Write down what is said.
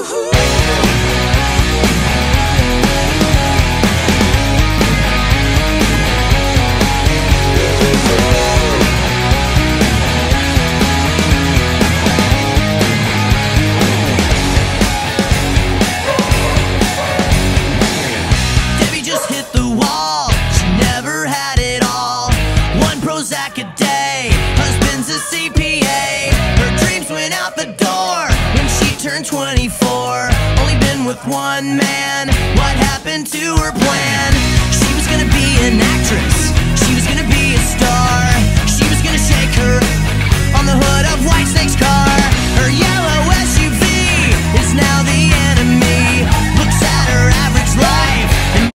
Prozac a day, husband's a CPA. Her dreams went out the door when she turned 24. Only been with one man, what happened to her plan? She was gonna be an actress,